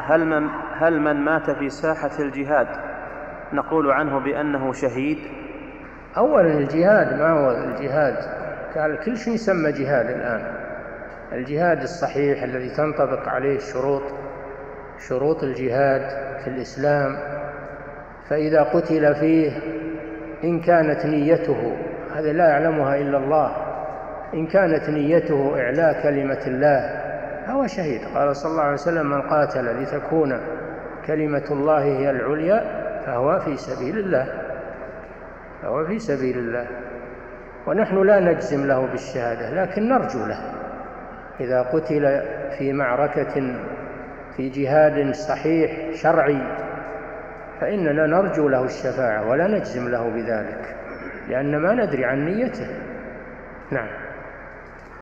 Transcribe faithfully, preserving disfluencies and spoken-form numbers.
هل من, هل من مات في ساحة الجهاد نقول عنه بأنه شهيد؟ أولا الجهاد ما هو الجهاد، كل شيء يسمى جهاد الآن. الجهاد الصحيح الذي تنطبق عليه شروط شروط الجهاد في الإسلام، فإذا قتل فيه إن كانت نيته، هذا لا يعلمها إلا الله، إن كانت نيته إعلاء كلمة الله فهو شهيد. قال صلى الله عليه وسلم: من قاتل لتكون كلمة الله هي العليا فهو في سبيل الله، فهو في سبيل الله. ونحن لا نجزم له بالشهادة لكن نرجو له، إذا قتل في معركة في جهاد صحيح شرعي فإننا نرجو له الشفاعة ولا نجزم له بذلك، لأن ما ندري عن نيته. نعم.